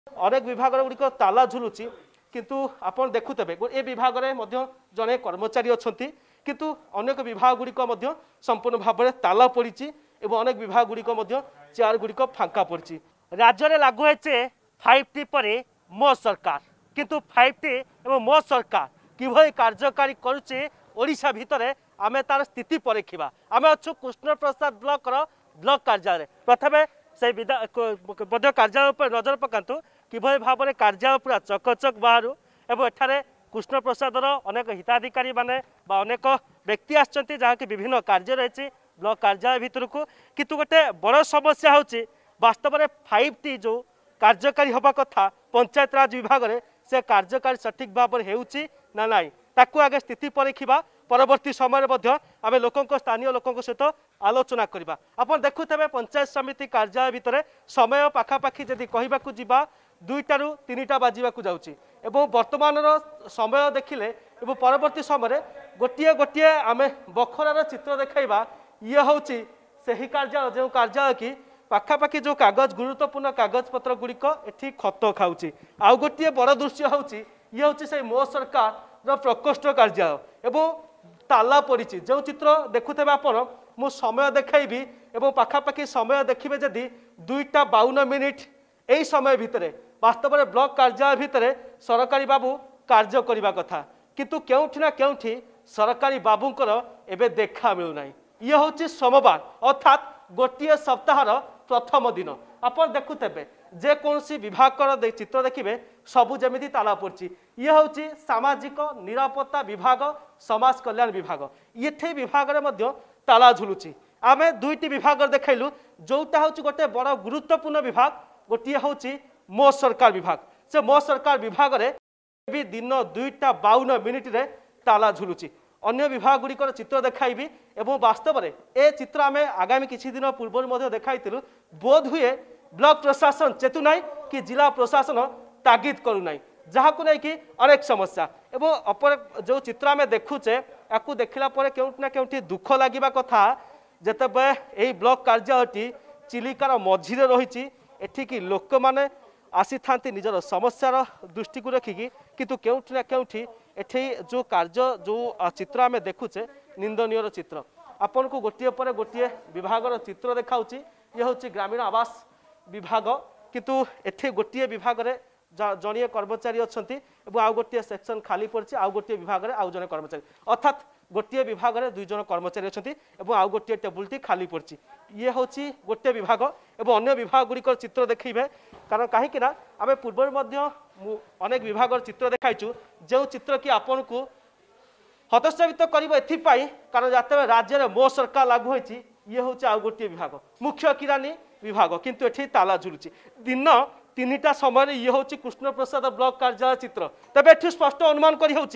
अनेक विभाग गुड़िक ताला झुलुची किंतु आपण देखुते ए विभाग में जड़े कर्मचारी अच्छा किंतु अनेक विभाग गुड़िक संपूर्ण भाव में ताला पड़ी और अनेक विभाग गुड़िक चेयर गुड़िक फांका पड़ी। राज्य में लागू होचे 5T पर मो सरकार किंतु 5T और मो सरकार किभली कार्यकारी करुचे ओडिशा भितर आमे तार स्थिति परीखा। आमे अच्छु कृष्ण प्रसाद ब्लॉक कार्यालय प्रथमे से कार्यालय पर नजर पकातु किभली भाव में कार्यालय पूरा चकचक बाहर एवं एठारे कृष्ण प्रसादर अनेक हिताधिकारी माने अनेक व्यक्ति आछंती जहाँकि विभिन्न कार्य रही ब्लॉक कार्यालय भितर को किंतु गोटे बड़ समस्या होची वास्तव में 5T जो कार्यकारी हवा कथा पंचायत राज विभाग में से कार्यकारी सठिक भाव में होउची ना नाई ताकू आगे स्थिति परीखा परवर्ती समय आम लोक स्थानीय लोकों सहित आलोचना करवा। आप देखुथे पंचायत समिति कार्यालय भितर समय पाखापाखि जदि कहवाक जा 2टारू 3टा बाजवाक जाऊँगी एवं वर्तमान समय देखिले एवं परवर्ती समय गोटे गोटे आम बखरार चित्र देखा ये हूँ से कार्यालय जो कार्यालय की पाखापाखि जो कागज गुरुत्वपूर्ण कागज पत्र गुड़िक एठी खत खाऊँगी। आउ गोटे बड़ दृश्य हूँ ये हूँ से मो सरकार प्रकोष्ठ कार्यालय एवं ताला पड़ी जो चित्र देखुथे आपण मु समय देखी और पाखापाखि समय देखिए जदि 2:52 यही समय भितर वास्तव में ब्लॉक कार्यालय भितर सरकारी बाबू कार्य करने कथा किंतु केउठी ना केउठी सरकारी बाबूंकर एबे देखा मिलूना। ये हूँ सोमवार अर्थात गोटे सप्ताहर प्रथम दिन आप देखुथे जेकोसी विभाग चित्र देखिए सबू जमी ताला पड़ी। ये हूँ सामाजिक निरापत्ता विभाग समाज कल्याण विभाग ये विभाग में ताला झुलुची। आम 2टी विभाग देखलु जोटा हूँ गोटे बड़ गुरुत्वपूर्ण विभाग गोटे हूँ मो सरकार विभाग से मो सरकार विभाग में भी दिन 2:52 ताला झुलुची। अन्य विभाग गुड़िकर चित्र देखाइबी एवं वास्तव में ए चित्र आम आगामी किसी दिन पूर्व देखाई बोध हुए ब्लॉक प्रशासन चेतुना कि जिला प्रशासन तागिद करूना जहाँ को लेकिन अनेक समस्या एवं अपर जो चित्र आम देखुचे या देखला केउठी ना केउठी दुख लगे कथा जिते यही ब्लॉक कार्यालय चिलिकार मझीरे रही एठिकी लोक मैंने आसी था निजर समस्यार दृष्टि को रखिकी किंतु केउठी ना केउठी एठी जो कार्य जो चित्र आम देखुचे निंदनीय चित्र आपन को गोटे पर गोटे विभाग चित्र देखाऊँगी। ये हूँ ग्रामीण आवास विभाग किंतु एठी गोटे विभाग में जड़े कर्मचारी अच्छा आउ गोटे सेक्शन खाली पड़ी आउ गोटे विभाग में आउ जड़े कर्मचारी अर्थात गोटे विभाग में 2 जन कर्मचारी अच्छा आउ गोटे टेबुल टी खाली पड़ी। ये हूँ गोटे विभाग एवं अन्य विभाग गुड़िक चित्र देखिए कारण कहीं आम पूर्व अनेक विभाग चित्र देखाइचु जो चित्र कि आपन को हतोत्साहित कर कारण जाते राज्य में मो सरकार लागू होती ये हूँ आउ गोटे विभाग मुख्य किरानी विभाग किंतु एठी ताला झुलुची। दिन 3टा समय ये हूँ कृष्ण प्रसाद ब्लॉक कार्यालय चित्र तेज एठी स्पष्ट अनुमान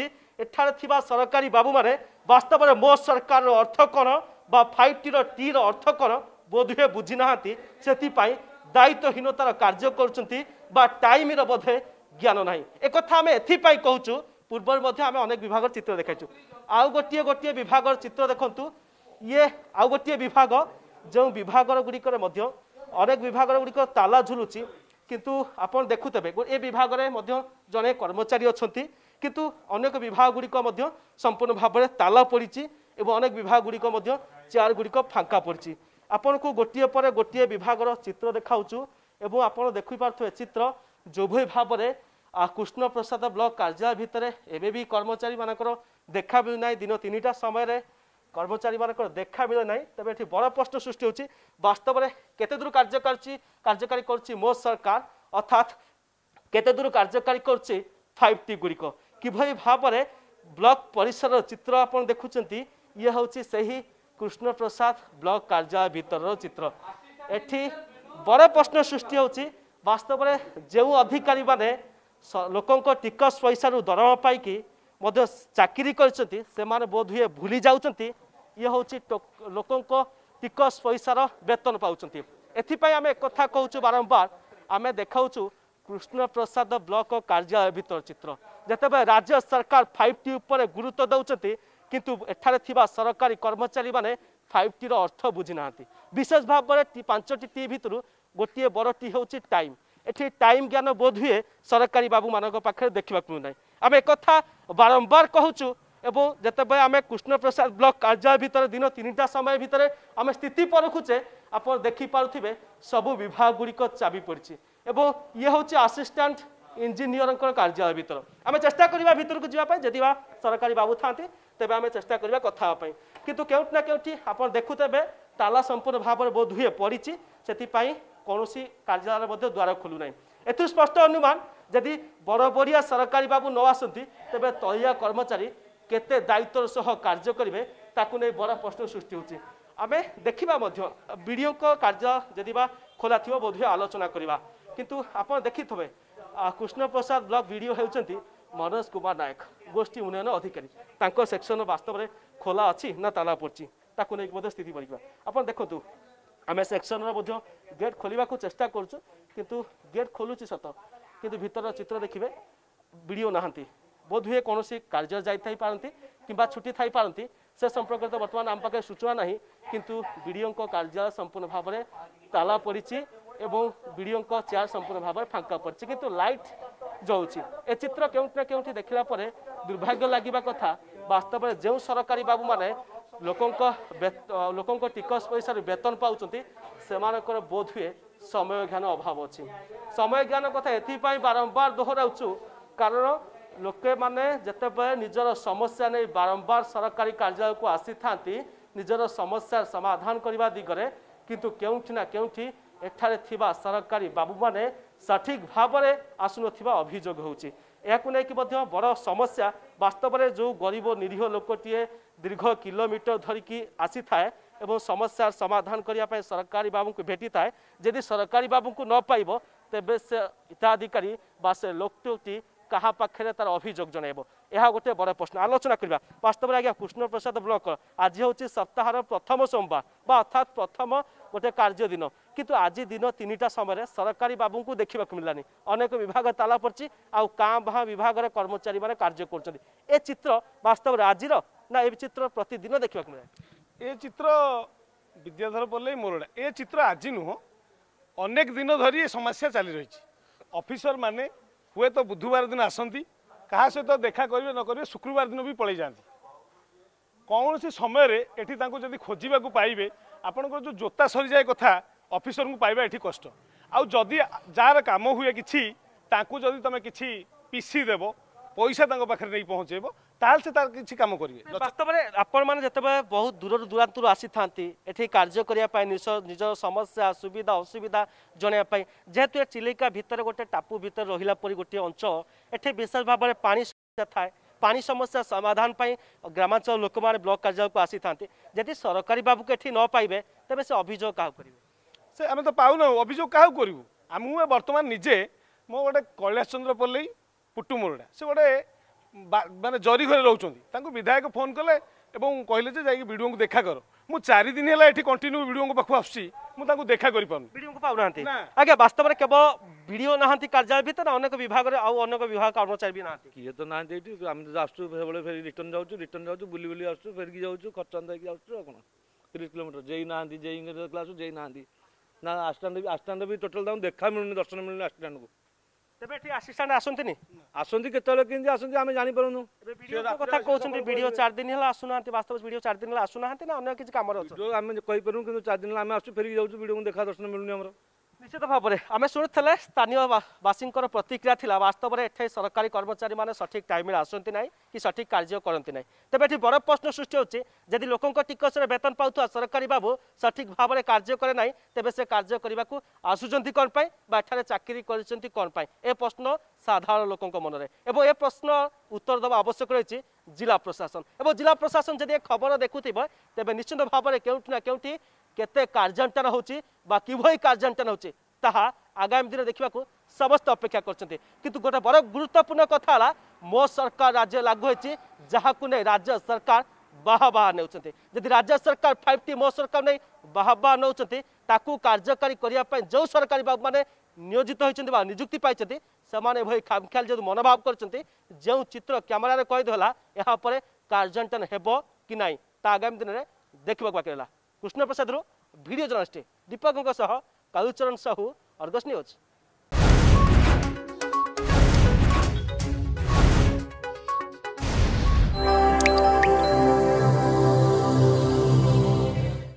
कर सरकारी बाबू माने वास्तव में मो सरकार अर्थ कौन बा 5T टी अर्थ कौन बोधे बुझी ना से दायित्वहीनतार कार्य कर टाइम बोधे ज्ञान ना एक आम एपाई कहूँ पूर्व आम अनेक विभाग चित्र देखाइचु। आउ गोटे गोटे विभाग चित्र देखु ये आउ गोटे विभाग जो विभाग गुड़िक अनेक विभाग गुड़िक ताला झुलुची किंतु आप देखुथे ए विभाग में जड़े कर्मचारी अच्छा किंतु अनेक विभाग गुड़िक संपूर्ण भाव में ताला पड़ी और अनेक विभाग गुड़िक चेयर गुड़िक फांका पड़ी। आपन को गोटे पर गोटे विभाग चित्र देखाऊँ एवं आप देखिपे चित्र जो भाई भाव में कृष्ण प्रसाद ब्लॉक कार्यालय भितर एवं भी कर्मचारी मानकर देखा मिलूना दिन 3टा समय कर्मचारी मानकर देखा मिले ना तेज ये बड़ प्रश्न सृष्टि होची वास्तव में केते दूर कार्यकारी कर मो सरकार अर्थात केते दूर कार्यकारी कर 5T गुड़िक किभली भाव में ब्लॉक परिसर चित्र आप देखुंत ये हूँ से कृष्ण प्रसाद ब्लॉक कार्यालय भितर चित्र एठी बड़ प्रश्न सृष्टि होची वास्तव में जो अधिकारी माने लोकों टिकस पैसा दरमा पाई चाकरी कर बोध हुए भूली जाऊँगी ये हूँ लोकों टिकस पैसार वेतन पाँच एपाई आम एक कथा कहूँ बारंबार आम देखाऊँ कृष्ण प्रसाद ब्लॉक कार्यालय भितर चित्र जिते राज्य सरकार 5T उपर गुरुत्व दौरान किंतु एठारे थिबा सरकारी कर्मचारी माने 5T अर्थ बुझी ना विशेष भाव में 5टी टी भितर गोटे बड़ टी हूँ टाइम एठी टाइम ज्ञान बोध हुए सरकारी बाबू मानक पाखे देखा मिलूना आम एक बारंबार कहूँ एवं जितेबाला आम कृष्ण प्रसाद ब्लॉक कार्यालय भितर दिन 3टा समय भितर आम स्थिति परखुचे आप देखिपे सबू विभाग गुड़िक चाबी पड़ी एवं ये हूँ आसिस्टांट इंजीनियर कार्यालय भितर आम चेष्टा करवा भितर को जावाई जदि सरकारी बाबू था तेज आम चेष्टा करवा कथापी कितु केउटना केउटी आप देखुते ताला संपूर्ण भाव में बोध हुए पड़ी से कौन कार्यालय द्वार खोलूना एथु स्पष्ट अनुमान जदि बड़बड़िया सरकारी बाबू न आसती तेज तलिया कर्मचारी केते दायित्वर सह कार्य करेंगे ताकू नहीं बड़ प्रश्न सृष्टि होची आम देखा विडीओ कार्य जदि खोला थी बोध हुए आलोचना करवा किंतु आप देखि थे कृष्ण प्रसाद ब्लॉक वीडियो होती मनोज कुमार नायक गोष्ठी उन्नयन अधिकारी तांको सेक्शन वास्तव में खोला अच्छी ना ताला पड़ी ताकू नहीं स्थिति पड़ा आप देखु आम सेक्शन गेट खोलने को चेष्टा करूँ किंतु गेट खोलुची सत किंतु भीतर चित्र देखिए वीडियो नहांती बोध हुए कौन कार्य जाई पारती कि छुट्टी थी पारती से संपर्क तो बर्तमान आम पाखे सूचना ना किंतु वीडियो कार्यालय संपूर्ण भाव में ताला पड़ी एवं वीडियो चेयर संपूर्ण भाव में फांका पड़ी किंतु लाइट जलुची ए चित्र केउठना केउठी देखला परे दुर्भाग्य लागिबा कथा वास्तव में जो सरकारी बाबू माने लोकों टिकस पैसा वेतन पाउचंती सेमानकर बोध हुए समय ज्ञान अभाव अच्छी समय ज्ञान कथा एथिपाई बारंबार दोहराउछु कारण लोके माने जेतेबेले निजर समस्या नहीं बारंबार सरकारी कार्यालय को आसी थांती निजर समस्या समाधान करने दिगरे किंतु केउठी ना केउठी एठारे थिबा सरकारी बाबू माने सठिक भाव में आसुनथिबा अभियोग होउची याकु नै कि बड़ समस्या वास्तव में जो गरीब निरीह लोकटीए दीर्घ किलोमीटर धरिकी आसी थाए एवं समस्या समाधान करने सरकारी बाबू को भेटी थाए यदि सरकारी बाबू को न पाइब तेबे से हिताधिकारी बा से लोकटी कहा पाखे तार अभियोग जनइब यह गोटे बड़ प्रश्न आलोचना करवा वास्तव में आज्ञा कृष्ण प्रसाद ब्लॉक आज हूँ सप्ताहर प्रथम सोमवार अर्थात प्रथम गोटे कार्य दिन किंतु आज दिन 3टा समय सरकारी बाबू को देखा मिलानी अनेक विभाग ताला पड़ी आउ काँ बाँ विभाग कर्मचारी मैंने कार्य कर चित्र वास्तव में आज ना ये चित्र प्रतिदिन देखा मिले ये चित्र विद्याधर पल्लई मोरडा ये चित्र आज नुह अनेक दिन धरी ये समस्या चली रही ऑफिसर माने हुए तो बुधवार दिन आसती क्या सहित देखा करेंगे न करेंगे शुक्रवार दिन भी पलि जाती कौन सी समय एठी जदि खोजा पाइबे आपंकर जो जोता सरी जाए कथा ऑफिसर को पाइबा एठी कष्ट आउ जदि जार काम हुए किछि तांकु जदि तमे किछि पीसी देबो पैसा तांको पाखरे नहीं पहुँचेबो ताल से तार किछि काम करिवे वास्तव में आपण माने जतबे बहुत दूर दूरांतरु आसी थांती एठी कार्य करिया पाई निज समस्या सुविधा असुविधा जणिया पाई जेहेतु चिलिका भितर गोटे टापू भितर रहिला परि गोटे अंचल एठी विशेष भाव में पानी समस्या थाए पानी समस्या समाधान पाई ग्रामांचल लोक माने ब्लॉक कार्यालय को आसी थांती यदि सरकारी बाबू को एठी न पाइबे तबे से अभियोग का करिवे से आमे तो पाउना अभियोग का करिवु आमु वर्तमान निजे मो गोटे कैलाश चंद्र पल्लई पुट्टू मोरडा से गोटे माने जरी घरे रोचंती विधायक फोन कले एवं कहले जे जाई वीडियो को देखा कर मु 4 दिन है ये कंटिन्यू वीडियो को पाखु आसी मुझे देखा कर वीडियो को पाउना आगे वास्तव में केवल वीडियो नहांती कार्यालय भीतर अनेक विभाग रे आउ अनेक विभाग कर्मचारी भी नहांती किए तो ना एठी हम आसु फेर रिटर्न जाउछु बुली बुली आसु फेर की जाउछु खर्चन देकी जाउछु कोन 30 किलोमीटर जेई नहांती जेई क्लास जेई नहांती ना आस्टांड भी टोटल दाम देखा मिलुनी दर्शन मिलुनी आस्टांड को तेबे एठी असिस्टेंट आसंतिनी आसंती केतले किंदी आसंती आमे जानि परनु वीडियो कथा कहउछन्ती वीडियो 4 दिन हला आसुनांती वास्तव वीडियो 4 दिन हला आसुनांती ना अन्य किछ काम रे जो आमे कहि परनु किंतु 4 दिन हला आमे आसु फेर की जाउछु वीडियो को देखा दर्शन मिलुनी हमरो निश्चित भाव में आम शुणुले स्थानीय बासी प्रतिक्रिया थिला वास्तव में एठे सरकारी कर्मचारी माने सठिक टाइम आसती ना कि सठिक कार्य करती ना तेज ये बड़ प्रश्न सृष्टि होची जदि लोकों टिकस वेतन पाउथुआ सरकारी बाबू सठिक भाव में कार्य करे ना तेबे से कार्य करने को आसुचंती कौन पाई एठारे चाकरी करचंती कौन पाई ए प्रश्न साधारण लोकों मन में एवं ए प्रश्न उत्तर देवा आवश्यक रही जिला प्रशासन एवं जिला प्रशासन जदि खबर देखुथिबे तेबे निश्चित भाव में केउठी ना केउठी केते कार्यान्वयन होची बा किभई कार्यान्वयन होची ताहा आगामी दिन देखा समस्त अपेक्षा करछन्ते किंतु गोटे बड़ गुरुत्वपूर्ण कथा है मो सरकार राज्य लागू होची जहाकु नै राज्य सरकार बाहा नेउछन्ते जदि राज्य सरकार 5T मो सरकार नै बाहा नौछन्ते ताकू कार्यकारी करिया पय जो सरकारी बाबू माने नियोजित होइछन्ते बा नियुक्ति पाइछन्ते समान भई खामख्याल जदि मनोभाव करछन्ते जो चित्र कैमरा रे कहि देला एहा परे कार्यान्वयन हेबो कि नै ता आगामी दिन रे देखिबा बाकी रहला कृष्ण प्रसाद रो वीडियो जर्नलिस्ट दीपक सह कालुचरण साहू अर्गस न्यूज।